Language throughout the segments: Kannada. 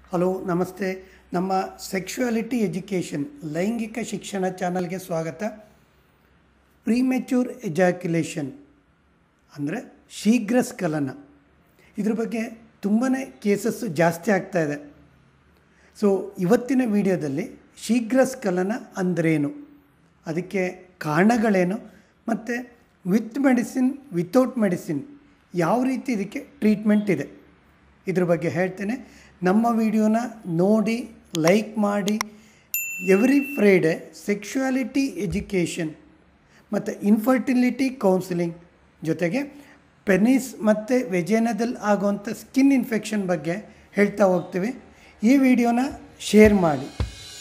ಹಲೋ ನಮಸ್ತೆ. ನಮ್ಮ ಸೆಕ್ಶುಯಾಲಿಟಿ ಎಜುಕೇಷನ್ ಲೈಂಗಿಕ ಶಿಕ್ಷಣ ಚಾನಲ್ಗೆ ಸ್ವಾಗತ. ಪ್ರೀಮೆಚ್ಯೂರ್ ಎಜಾಕ್ಯುಲೇಷನ್ ಅಂದರೆ ಶೀಘ್ರ ಸ್ಖಲನ, ಇದ್ರ ಬಗ್ಗೆ ತುಂಬಾ ಕೇಸಸ್ಸು ಜಾಸ್ತಿ ಆಗ್ತಾಯಿದೆ. ಸೊ ಇವತ್ತಿನ ವಿಡಿಯೋದಲ್ಲಿ ಶೀಘ್ರ ಸ್ಖಲನ ಅಂದ್ರೇನು, ಅದಕ್ಕೆ ಕಾರಣಗಳೇನು ಮತ್ತು ವಿತ್ ಮೆಡಿಸಿನ್ ವಿತೌಟ್ ಮೆಡಿಸಿನ್ ಯಾವ ರೀತಿ ಇದಕ್ಕೆ ಟ್ರೀಟ್ಮೆಂಟ್ ಇದೆ ಇದ್ರ ಬಗ್ಗೆ ಹೇಳ್ತೇನೆ. ನಮ್ಮ ವಿಡಿಯೋನ ನೋಡಿ ಲೈಕ್ ಮಾಡಿ. ಎವ್ರಿ ಫ್ರೈಡೇ ಸೆಕ್ಶುಯಾಲಿಟಿ ಎಜುಕೇಷನ್ ಮತ್ತು ಇನ್ಫರ್ಟಿಲಿಟಿ ಕೌನ್ಸಿಲಿಂಗ್ ಜೊತೆಗೆ ಪೆನಿಸ್ ಮತ್ತು ವೆಜೇನದಲ್ಲಿ ಆಗುವಂಥ ಸ್ಕಿನ್ ಇನ್ಫೆಕ್ಷನ್ ಬಗ್ಗೆ ಹೇಳ್ತಾ ಹೋಗ್ತೀವಿ. ಈ ವಿಡಿಯೋನ ಶೇರ್ ಮಾಡಿ.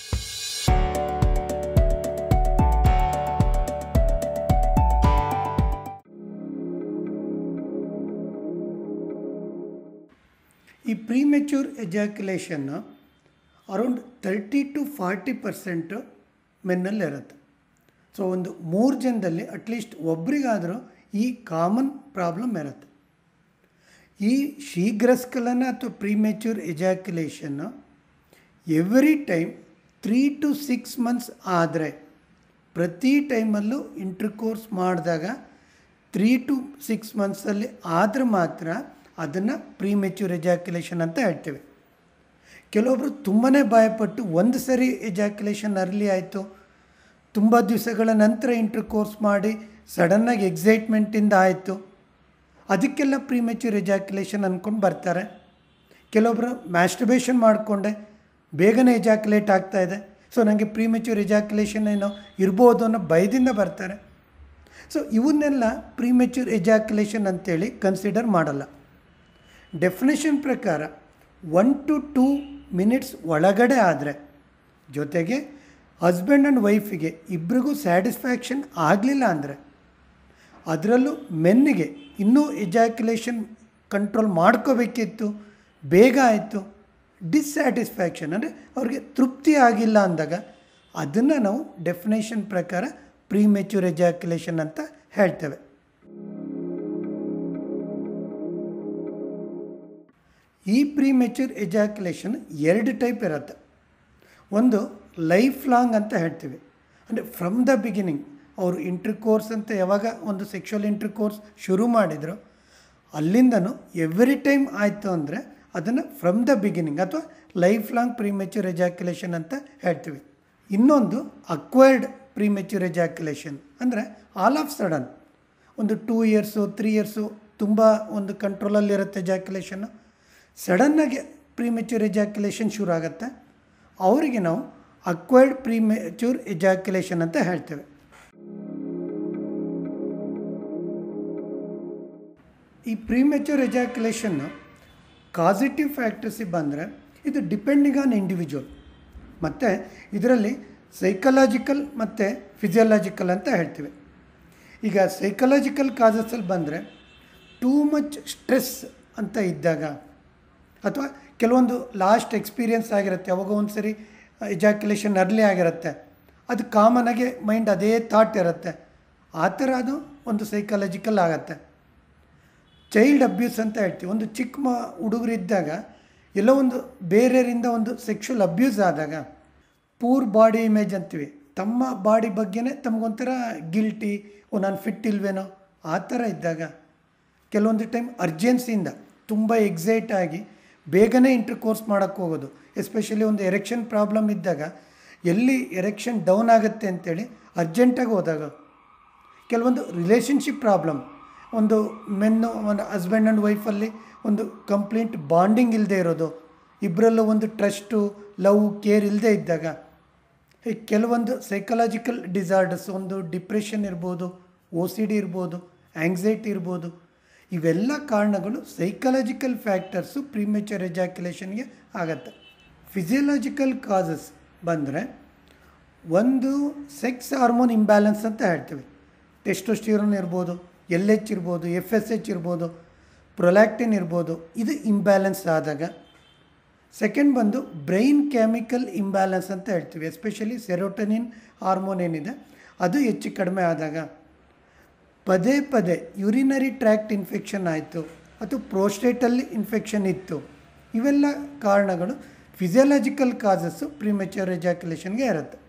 ಈ ಪ್ರೀಮೆಚ್ಯೂರ್ ಎಜಾಕ್ಯುಲೇಷನ್ನು ಅರೌಂಡ್ 30-40% ಮೆನ್ನಲ್ಲಿರುತ್ತೆ. ಸೊ ಒಂದು 3 ಜನದಲ್ಲಿ ಅಟ್ಲೀಸ್ಟ್ ಒಬ್ರಿಗಾದರೂ ಈ ಕಾಮನ್ ಪ್ರಾಬ್ಲಮ್ ಇರುತ್ತೆ. ಈ ಶೀಘ್ರ ಸ್ಖಲನ ಅಥವಾ ಪ್ರೀಮೆಚ್ಯೂರ್ ಎಜಾಕ್ಯುಲೇಷನ್ನು ಎವ್ರಿ ಟೈಮ್ 3 to 6 months ಆದರೆ, ಪ್ರತಿ ಟೈಮಲ್ಲೂ ಇಂಟರ್ಕೋರ್ಸ್ ಮಾಡಿದಾಗ 3 to 6 monthsಲ್ಲಿ ಆದರೆ ಮಾತ್ರ ಅದನ್ನು ಪ್ರೀಮೆಚ್ಯೂರ್ ಎಜಾಕ್ಯುಲೇಷನ್ ಅಂತ ಹೇಳ್ತೇವೆ. ಕೆಲವೊಬ್ಬರು ತುಂಬಾ ಭಯಪಟ್ಟು ಒಂದು ಸರಿ ಎಜಾಕ್ಯುಲೇಷನ್ ಅರ್ಲಿ ಆಯಿತು, ತುಂಬ ದಿವಸಗಳ ನಂತರ ಇಂಟರ್ಕೋರ್ಸ್ ಮಾಡಿ ಸಡನ್ನಾಗಿ ಎಕ್ಸೈಟ್ಮೆಂಟಿಂದ ಆಯಿತು, ಅದಕ್ಕೆಲ್ಲ ಪ್ರೀಮೆಚ್ಯೂರ್ ಎಜಾಕ್ಯುಲೇಷನ್ ಅಂದ್ಕೊಂಡು ಬರ್ತಾರೆ. ಕೆಲವೊಬ್ಬರು ಮ್ಯಾಸ್ಟರ್ಬೇಷನ್ ಮಾಡಿಕೊಂಡೆ ಬೇಗನೆ ಎಜಾಕ್ಯುಲೇಟ್ ಆಗ್ತಾಯಿದೆ, ಸೊ ನನಗೆ ಪ್ರೀಮೆಚ್ಯೂರ್ ಎಜಾಕ್ಯುಲೇಷನ್ ಏನೋ ಇರ್ಬೋದು ಅನ್ನೋ ಭಯದಿಂದ ಬರ್ತಾರೆ. ಸೊ ಇವನ್ನೆಲ್ಲ ಪ್ರೀಮೆಚ್ಯೂರ್ ಎಜಾಕ್ಯುಲೇಷನ್ ಅಂತೇಳಿ ಕನ್ಸಿಡರ್ ಮಾಡಲ್ಲ. ಡೆಫಿನೇಷನ್ ಪ್ರಕಾರ 1 to 2 minutes ಒಳಗಡೆ ಆದರೆ, ಜೊತೆಗೆ ಹಸ್ಬೆಂಡ್ ಆ್ಯಂಡ್ ವೈಫಿಗೆ ಇಬ್ಬರಿಗೂ ಸ್ಯಾಟಿಸ್ಫ್ಯಾಕ್ಷನ್ ಆಗಲಿಲ್ಲ ಅಂದರೆ, ಅದರಲ್ಲೂ ಮೆನ್ನಿಗೆ ಇನ್ನೂ ಎಜಾಕ್ಯುಲೇಷನ್ ಕಂಟ್ರೋಲ್ ಮಾಡ್ಕೋಬೇಕಿತ್ತು, ಬೇಗ ಆಯಿತು, ಡಿಸ್ಸ್ಯಾಟಿಸ್ಫ್ಯಾಕ್ಷನ್ ಅಂದರೆ ಅವ್ರಿಗೆ ತೃಪ್ತಿ ಆಗಿಲ್ಲ ಅಂದಾಗ ಅದನ್ನು ನಾವು ಡೆಫಿನೇಷನ್ ಪ್ರಕಾರ ಪ್ರೀಮೆಚ್ಯೂರ್ ಎಜಾಕ್ಯುಲೇಷನ್ ಅಂತ ಹೇಳ್ತೇವೆ. ಈ ಪ್ರೀಮೆಚ್ಯೂರ್ ಎಜಾಕ್ಯುಲೇಷನ್ 2 ಟೈಪ್ ಇರುತ್ತೆ. ಒಂದು ಲೈಫ್ ಲಾಂಗ್ ಅಂತ ಹೇಳ್ತೀವಿ, ಅಂದರೆ ಫ್ರಮ್ ದ ಬಿಗಿನಿಂಗ್ ಅವರು ಇಂಟರ್ಕೋರ್ಸ್ ಅಂತ ಯಾವಾಗ ಒಂದು ಸೆಕ್ಷುವಲ್ ಇಂಟರ್ಕೋರ್ಸ್ ಶುರು ಮಾಡಿದ್ರು ಅಲ್ಲಿಂದನೂ ಎವ್ರಿ ಟೈಮ್ ಆಯಿತು ಅಂದರೆ ಅದನ್ನು ಫ್ರಮ್ ದ ಬಿಗಿನಿಂಗ್ ಅಥವಾ ಲೈಫ್ ಲಾಂಗ್ ಪ್ರೀಮೆಚ್ಯೂರ್ ಎಜಾಕ್ಯುಲೇಷನ್ ಅಂತ ಹೇಳ್ತೀವಿ. ಇನ್ನೊಂದು ಅಕ್ವೈರ್ಡ್ ಪ್ರೀಮೆಚ್ಯೂರ್ ಎಜಾಕ್ಯುಲೇಷನ್ ಅಂದರೆ ಆಲ್ ಆಫ್ ಸಡನ್ ಒಂದು 2 years 3 years ತುಂಬ ಒಂದು ಕಂಟ್ರೋಲಲ್ಲಿರುತ್ತೆ ಎಜಾಕ್ಯುಲೇಷನ್ನು, ಸಡನ್ನಾಗಿ ಪ್ರೀಮೆಚ್ಯೂರ್ ಎಜಾಕ್ಯುಲೇಷನ್ ಶುರು ಆಗುತ್ತೆ, ಅವರಿಗೆ ನಾವು ಅಕ್ವೈರ್ಡ್ ಪ್ರೀಮೆಚ್ಯೂರ್ ಎಜಾಕ್ಯುಲೇಷನ್ ಅಂತ ಹೇಳ್ತೇವೆ. ಈ ಪ್ರೀಮೆಚ್ಯೂರ್ ಎಜಾಕ್ಯುಲೇಷನ್ನು ಕಾಸಿಟಿವ್ ಫ್ಯಾಕ್ಟರ್ಸಿಗೆ ಬಂದರೆ ಇದು ಡಿಪೆಂಡಿಂಗ್ ಆನ್ ಇಂಡಿವಿಜುವಲ್, ಮತ್ತು ಇದರಲ್ಲಿ ಸೈಕಲಾಜಿಕಲ್ ಮತ್ತು ಫಿಸಿಯಾಲಜಿಕಲ್ ಅಂತ ಹೇಳ್ತೀವಿ. ಈಗ ಸೈಕಲಾಜಿಕಲ್ ಕಾಸಸಲ್ಲಿ ಬಂದರೆ ಟೂ ಮಚ್ ಸ್ಟ್ರೆಸ್ ಅಂತ ಇದ್ದಾಗ, ಅಥವಾ ಕೆಲವೊಂದು ಲಾಸ್ಟ್ ಎಕ್ಸ್ಪೀರಿಯೆನ್ಸ್ ಆಗಿರುತ್ತೆ, ಯಾವಾಗ ಒಂದು ಸರಿ ಎಜಾಕ್ಯುಲೇಷನ್ ಅರ್ಲಿ ಆಗಿರುತ್ತೆ, ಅದು ಕಾಮನಾಗೆ ಮೈಂಡ್ ಅದೇ ಥಾಟ್ ಇರುತ್ತೆ, ಆ ಥರ ಅದು ಒಂದು ಸೈಕಾಲಜಿಕಲ್ ಆಗುತ್ತೆ. ಚೈಲ್ಡ್ ಅಬ್ಯೂಸ್ ಅಂತ ಹೇಳ್ತೀವಿ. ಒಂದು ಚಿಕ್ಕ ಹುಡುಗರಿದ್ದಾಗ ಎಲ್ಲೋ ಒಂದು ಬೇರೆಯವರಿಂದ ಒಂದು ಸೆಕ್ಷುವಲ್ ಅಬ್ಯೂಸ್ ಆದಾಗ ಪೂರ್ ಬಾಡಿ ಇಮೇಜ್ ಅಂತೀವಿ, ತಮ್ಮ ಬಾಡಿ ಬಗ್ಗೆನೇ ತಮಗೊಂಥರ ಗಿಲ್ಟಿ, ನಾನು ಫಿಟ್ ಇಲ್ವೇನೋ ಆ ಥರ ಇದ್ದಾಗ, ಕೆಲವೊಂದು ಟೈಮ್ ಅರ್ಜೆನ್ಸಿಯಿಂದ ತುಂಬ ಎಕ್ಸೈಟ್ ಆಗಿ ಬೇಗನೆ ಇಂಟರ್ಕೋರ್ಸ್ ಮಾಡೋಕ್ಕೆ ಹೋಗೋದು, ಎಸ್ಪೆಷಲಿ ಒಂದು ಎರೆಕ್ಷನ್ ಪ್ರಾಬ್ಲಮ್ ಇದ್ದಾಗ ಎಲ್ಲಿ ಎರೆಕ್ಷನ್ ಡೌನ್ ಆಗುತ್ತೆ ಅಂತೇಳಿ ಅರ್ಜೆಂಟಾಗಿ ಹೋದಾಗ, ಕೆಲವೊಂದು ರಿಲೇಷನ್ಶಿಪ್ ಪ್ರಾಬ್ಲಮ್, ಒಂದು ಒಂದು ಹಸ್ಬೆಂಡ್ ಆ್ಯಂಡ್ ವೈಫಲ್ಲಿ ಒಂದು ಕಂಪ್ಲೀಟ್ ಬಾಂಡಿಂಗ್ ಇಲ್ಲದೆ ಇರೋದು, ಇಬ್ಬರಲ್ಲೂ ಒಂದು ಟ್ರಸ್ಟು ಲವ್ ಕೇರ್ ಇಲ್ಲದೆ ಇದ್ದಾಗ, ಕೆಲವೊಂದು ಸೈಕಲಾಜಿಕಲ್ ಡಿಸಾರ್ಡರ್ಸ್, ಒಂದು ಡಿಪ್ರೆಷನ್ ಇರ್ಬೋದು, OCD ಇರ್ಬೋದು, ಆ್ಯಂಗ್ಸೈಟಿ ಇರ್ಬೋದು, ಇವೆಲ್ಲ ಕಾರಣಗಳು ಸೈಕಲಾಜಿಕಲ್ ಫ್ಯಾಕ್ಟರ್ಸು ಪ್ರೀಮೆಚ್ಯೂರ್ ಎಜಾಕ್ಯುಲೇಷನ್ಗೆ ಆಗತ್ತೆ. ಫಿಸಿಯಲಾಜಿಕಲ್ ಕಾಸಸ್ ಬಂದರೆ ಒಂದು ಸೆಕ್ಸ್ ಹಾರ್ಮೋನ್ ಇಂಬ್ಯಾಲೆನ್ಸ್ ಅಂತ ಹೇಳ್ತೀವಿ. ಟೆಸ್ಟೋಸ್ಟಿರೋನ್ ಇರ್ಬೋದು, LH ಇರ್ಬೋದು, FSH ಇರ್ಬೋದು, ಪ್ರೊಲ್ಯಾಕ್ಟಿನ್ ಇರ್ಬೋದು, ಇದು ಇಂಬ್ಯಾಲೆನ್ಸ್ ಆದಾಗ. ಸೆಕೆಂಡ್ ಬಂದು ಬ್ರೈನ್ ಕೆಮಿಕಲ್ ಇಂಬ್ಯಾಲೆನ್ಸ್ ಅಂತ ಹೇಳ್ತೀವಿ, ಎಸ್ಪೆಷಲಿ ಸೆರೋಟೋನಿನ್ ಹಾರ್ಮೋನ್ ಏನಿದೆ ಅದು ಹೆಚ್ಚು ಕಡಿಮೆ ಆದಾಗ. ಪದೇ ಪದೇ ಯುರಿನರಿ ಟ್ರ್ಯಾಕ್ಟ್ ಇನ್ಫೆಕ್ಷನ್ ಆಯಿತು ಅಥವಾ ಪ್ರೋಸ್ಟೇಟಲ್ಲಿ ಇನ್ಫೆಕ್ಷನ್ ಇತ್ತು, ಇವೆಲ್ಲ ಕಾರಣಗಳು ಫಿಸಿಯಾಲಜಿಕಲ್ ಕಾಸಸ್ಸು ಪ್ರಿಮೆಚ್ಯೂರ್ ಎಜಾಕ್ಯುಲೇಷನ್ಗೆ ಇರುತ್ತೆ.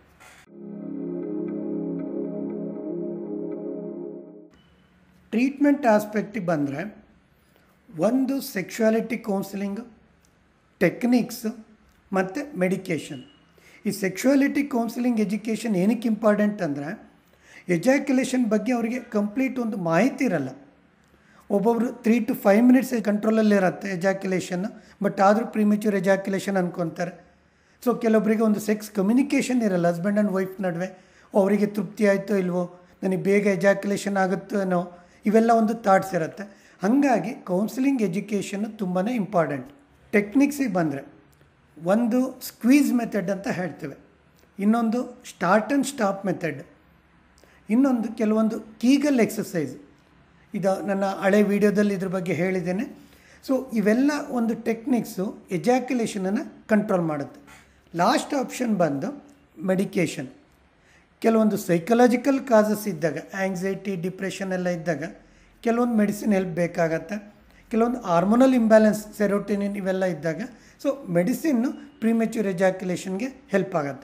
ಟ್ರೀಟ್ಮೆಂಟ್ ಆಸ್ಪೆಕ್ಟಿಗೆ ಬಂದರೆ ಒಂದು ಸೆಕ್ಷುಯಾಲಿಟಿ ಕೌನ್ಸಿಲಿಂಗ್, ಟೆಕ್ನಿಕ್ಸ್ ಮತ್ತು ಮೆಡಿಕೇಷನ್. ಈ ಸೆಕ್ಷುಯಾಲಿಟಿ ಕೌನ್ಸಿಲಿಂಗ್ ಎಜುಕೇಷನ್ ಏನಕ್ಕೆ ಇಂಪಾರ್ಟೆಂಟ್ ಅಂದರೆ ಎಜಾಕ್ಯುಲೇಷನ್ ಬಗ್ಗೆ ಅವರಿಗೆ ಕಂಪ್ಲೀಟ್ ಒಂದು ಮಾಹಿತಿ ಇರಲ್ಲ. ಒಬ್ಬೊಬ್ಬರು 3 to 5 minutes ಕಂಟ್ರೋಲಲ್ಲಿರುತ್ತೆ ಎಜಾಕ್ಯುಲೇಷನ್, ಬಟ್ ಆದರೂ ಪ್ರಿಮೆಚ್ಯೂರ್ ಎಜಾಕ್ಯುಲೇಷನ್ ಅಂದ್ಕೊತಾರೆ. ಸೊ ಕೆಲವೊಬ್ಬರಿಗೆ ಒಂದು ಸೆಕ್ಸ್ ಕಮ್ಯುನಿಕೇಷನ್ ಇರಲ್ಲ ಹಸ್ಬೆಂಡ್ ಆ್ಯಂಡ್ ವೈಫ್ ನಡುವೆ. ಅವರಿಗೆ ತೃಪ್ತಿ ಆಯಿತೋ ಇಲ್ವೋ, ನನಗೆ ಬೇಗ ಎಜಾಕ್ಯುಲೇಷನ್ ಆಗುತ್ತೋ ಏನೋ, ಇವೆಲ್ಲ ಒಂದು ಥಾಟ್ಸ್ ಇರುತ್ತೆ. ಹಾಗಾಗಿ ಕೌನ್ಸಿಲಿಂಗ್ ಎಜುಕೇಷನ್ ತುಂಬಾ ಇಂಪಾರ್ಟೆಂಟ್. ಟೆಕ್ನಿಕ್ಸಿಗೆ ಬಂದರೆ ಒಂದು ಸ್ಕ್ವೀಸ್ ಮೆಥಡ್ ಅಂತ ಹೇಳ್ತೇವೆ, ಇನ್ನೊಂದು ಸ್ಟಾರ್ಟ್ ಆ್ಯಂಡ್ ಸ್ಟಾಪ್ ಮೆಥಡ್, ಇನ್ನೊಂದು ಕೆಲವೊಂದು ಕೀಗಲ್ ಎಕ್ಸಸೈಸ್. ಇದು ನನ್ನ ಹಳೆ ವಿಡಿಯೋದಲ್ಲಿ ಇದ್ರ ಬಗ್ಗೆ ಹೇಳಿದ್ದೇನೆ. ಸೊ ಇವೆಲ್ಲ ಒಂದು ಟೆಕ್ನಿಕ್ಸು ಎಜಾಕ್ಯುಲೇಷನನ್ನು ಕಂಟ್ರೋಲ್ ಮಾಡುತ್ತೆ. ಲಾಸ್ಟ್ ಆಪ್ಷನ್ ಬಂದು ಮೆಡಿಕೇಷನ್. ಕೆಲವೊಂದು ಸೈಕಲಾಜಿಕಲ್ ಕಾಸಸ್ ಇದ್ದಾಗ, ಆ್ಯಂಗ್ಸೈಟಿ, ಡಿಪ್ರೆಷನ್ ಎಲ್ಲ ಇದ್ದಾಗ ಕೆಲವೊಂದು ಮೆಡಿಸಿನ್ ಹೆಲ್ಪ್ ಬೇಕಾಗತ್ತೆ. ಕೆಲವೊಂದು ಹಾರ್ಮೋನಲ್ ಇಂಬ್ಯಾಲೆನ್ಸ್, ಸೆರೋಟೋನಿನ್ ಇವೆಲ್ಲ ಇದ್ದಾಗ ಸೊ ಮೆಡಿಸಿನ್ನು ಪ್ರಿಮೆಚ್ಯೂರ್ ಎಜಾಕ್ಯುಲೇಷನ್ಗೆ ಹೆಲ್ಪ್ ಆಗುತ್ತೆ.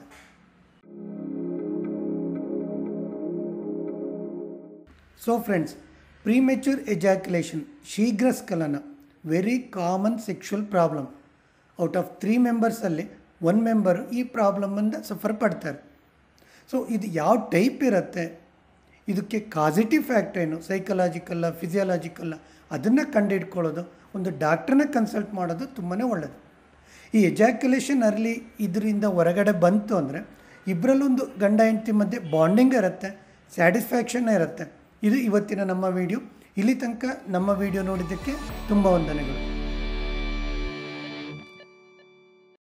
ಸೊ ಫ್ರೆಂಡ್ಸ್, ಪ್ರಿಮೆಚ್ಯೂರ್ ಎಜಾಕ್ಯುಲೇಷನ್ ಶೀಘ್ರ ಸ್ಖಲನ very common sexual problem. Out of 3 ಮೆಂಬರ್ಸಲ್ಲಿ 1 ಮೆಂಬರು ಈ ಪ್ರಾಬ್ಲಮಿಂದ ಸಫರ್ ಪಡ್ತಾರೆ. ಸೊ ಇದು ಯಾವ ಟೈಪ್ ಇರುತ್ತೆ, ಇದಕ್ಕೆ ಕಾಸಿಟಿವ್ ಫ್ಯಾಕ್ಟರ್ ಏನು, ಸೈಕಲಾಜಿಕಲ್ಲ ಫಿಸಿಯಾಲಜಿಕಲ್ಲ, ಅದನ್ನು ಕಂಡುಹಿಡ್ಕೊಳ್ಳೋದು, ಒಂದು ಡಾಕ್ಟ್ರನ್ನ ಕನ್ಸಲ್ಟ್ ಮಾಡೋದು ತುಂಬಾ ಒಳ್ಳೆಯದು. ಈ ಎಜಾಕ್ಯುಲೇಷನ್ ಅರ್ಲಿ ಇದರಿಂದ ಹೊರಗಡೆ ಬಂತು ಅಂದರೆ ಇಬ್ಬರಲ್ಲೊಂದು ಗಂಡ ಹೆಂಡತಿ ಮಧ್ಯೆ ಬಾಂಡಿಂಗ್ ಇರುತ್ತೆ, ಸ್ಯಾಟಿಸ್ಫ್ಯಾಕ್ಷನ್ ಇರುತ್ತೆ. ಇದು ಇವತ್ತಿನ ನಮ್ಮ ವಿಡಿಯೋ. ಇಲ್ಲಿ ತನಕ ನಮ್ಮ ವಿಡಿಯೋ ನೋಡಿದ್ದಕ್ಕೆ ತುಂಬ ವಂದನೆಗಳು.